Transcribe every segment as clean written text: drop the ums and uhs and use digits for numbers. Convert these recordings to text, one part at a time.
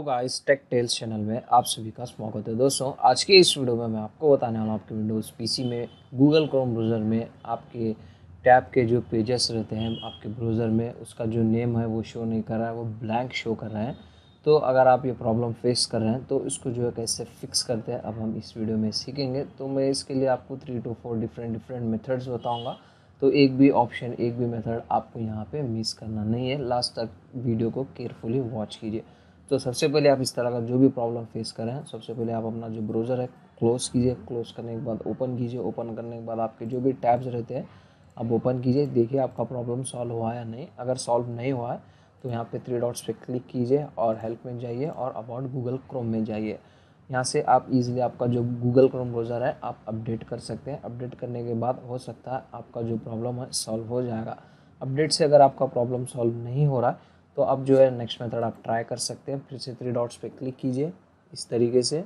Guys, take tales channel में आप सभी का स्वागत है। दोस्तों, आज के इस वीडियो में मैं आपको बताने वाला हूँ आपके विंडोज़ पीसी में गूगल क्रोम ब्राउज़र में आपके टैब के जो पेजेस रहते हैं आपके ब्राउज़र में, उसका जो नेम है वो शो नहीं कर रहा है, वो ब्लैंक शो कर रहा है। तो अगर आप ये प्रॉब्लम फेस कर रहे हैं तो इसको जो है कैसे फिक्स करते हैं अब हम इस वीडियो में सीखेंगे। तो मैं इसके लिए आपको 3 to 4 डिफरेंट मेथड्स बताऊँगा। तो एक भी ऑप्शन, एक भी मेथड आपको यहाँ पे मिस करना नहीं है। लास्ट तक वीडियो को केयरफुली वॉच कीजिए। तो सबसे पहले आप इस तरह का जो भी प्रॉब्लम फेस करें, सबसे पहले आप अपना जो ब्राउज़र है क्लोज़ कीजिए। क्लोज़ करने के बाद ओपन कीजिए। ओपन करने के बाद आपके जो भी टैब्स रहते हैं आप ओपन कीजिए। देखिए आपका प्रॉब्लम सॉल्व हुआ है या नहीं। अगर सॉल्व नहीं हुआ है तो यहाँ पे 3 डॉट्स पे क्लिक कीजिए और हेल्प में जाइए और अबाउट गूगल क्रोम में जाइए। यहाँ से आप इजीली आपका जो गूगल क्रोम ब्राउज़र है आप अपडेट कर सकते हैं। अपडेट करने के बाद हो सकता है आपका जो प्रॉब्लम है सॉल्व हो जाएगा। अपडेट से अगर आपका प्रॉब्लम सॉल्व नहीं हो रहा तो अब जो है नेक्स्ट मेथड आप ट्राई कर सकते हैं। फिर से 3 डॉट्स पे क्लिक कीजिए इस तरीके से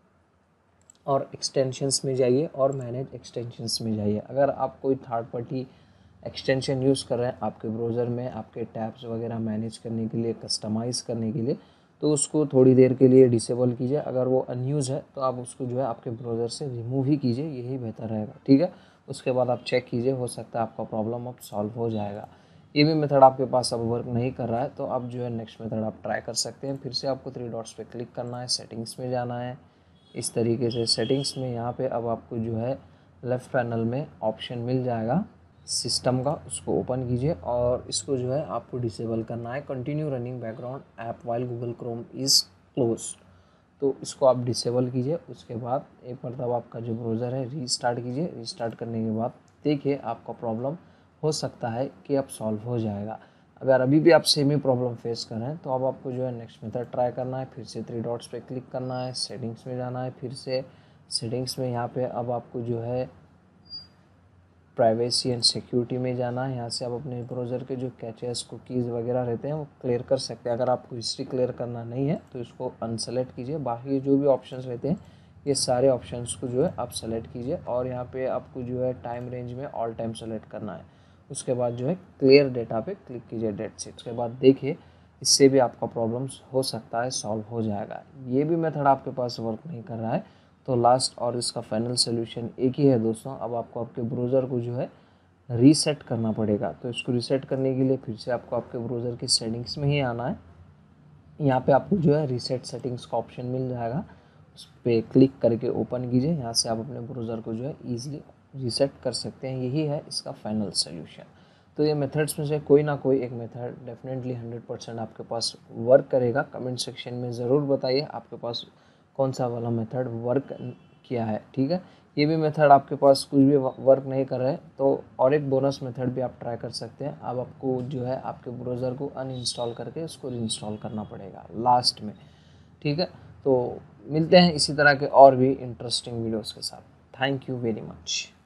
और एक्सटेंशंस में जाइए और मैनेज एक्सटेंशंस में जाइए। अगर आप कोई थर्ड पार्टी एक्सटेंशन यूज़ कर रहे हैं आपके ब्राउज़र में आपके टैब्स वगैरह मैनेज करने के लिए, कस्टमाइज़ करने के लिए, तो उसको थोड़ी देर के लिए डिसेबल कीजिए। अगर वो अनयूज़ है तो आप उसको जो है आपके ब्राउज़र से रिमूव ही कीजिए, यही बेहतर रहेगा। ठीक है, उसके बाद आप चेक कीजिए, हो सकता है आपका प्रॉब्लम अब सॉल्व हो जाएगा। ये भी मेथड आपके पास अब वर्क नहीं कर रहा है तो आप जो है नेक्स्ट मेथड आप ट्राई कर सकते हैं। फिर से आपको 3 डॉट्स पे क्लिक करना है, सेटिंग्स में जाना है इस तरीके से। सेटिंग्स में यहाँ पे अब आपको जो है लेफ़्ट पैनल में ऑप्शन मिल जाएगा सिस्टम का, उसको ओपन कीजिए और इसको जो है आपको डिसेबल करना है, continue running background app while Google Chrome is close. तो इसको आप डिसेबल कीजिए। उसके बाद एक मरतबा आपका जो ब्राउज़र है रीस्टार्ट कीजिए। रीस्टार्ट करने के बाद देखिए आपका प्रॉब्लम हो सकता है कि अब सॉल्व हो जाएगा। अगर अभी भी आप सेम ही प्रॉब्लम फेस कर रहे हैं तो अब आपको जो है नेक्स्ट मेथड ट्राई करना है। फिर से 3 डॉट्स पे क्लिक करना है, सेटिंग्स में जाना है। फिर से सेटिंग्स में यहाँ पे अब आपको जो है प्राइवेसी एंड सिक्योरिटी में जाना है। यहाँ से आप अपने ब्राउज़र के जो कैचेस, कुकीज़ वगैरह रहते हैं वो क्लियर कर सकते हैं। अगर आपको हिस्ट्री क्लियर करना नहीं है तो इसको अनसेलेक्ट कीजिए। बाकी जो भी ऑप्शंस रहते हैं ये सारे ऑप्शंस को जो है आप सेलेक्ट कीजिए और यहाँ पे आपको जो है टाइम रेंज में ऑल टाइम सेलेक्ट करना है। उसके बाद जो है क्लियर डेटा पे क्लिक कीजिए, डेट से। उसके बाद देखिए इससे भी आपका प्रॉब्लम्स हो सकता है सॉल्व हो जाएगा। ये भी मेथड आपके पास वर्क नहीं कर रहा है तो लास्ट और इसका फाइनल सोल्यूशन एक ही है दोस्तों। अब आपको आपके ब्राउज़र को जो है रीसेट करना पड़ेगा। तो इसको रीसेट करने के लिए फिर से आपको आपके ब्राउज़र की सेटिंग्स में ही आना है। यहाँ पे आपको जो है रीसेट सेटिंग्स का ऑप्शन मिल जाएगा, उस पर क्लिक करके ओपन कीजिए। यहाँ से आप अपने ब्राउज़र को जो है ईजिली रीसेट कर सकते हैं। यही है इसका फाइनल सोल्यूशन। तो ये मेथड्स में से कोई ना कोई एक मेथड डेफिनेटली 100% आपके पास वर्क करेगा। कमेंट सेक्शन में ज़रूर बताइए आपके पास कौन सा वाला मेथड वर्क किया है। ठीक है, ये भी मेथड आपके पास कुछ भी वर्क नहीं कर रहा है तो और एक बोनस मेथड भी आप ट्राई कर सकते हैं। अब आपको जो है आपके ब्राउज़र को अनइंस्टॉल करके उसको रीइंस्टॉल करना पड़ेगा लास्ट में। ठीक है, तो मिलते हैं इसी तरह के और भी इंटरेस्टिंग वीडियोस के साथ। Thank you very much.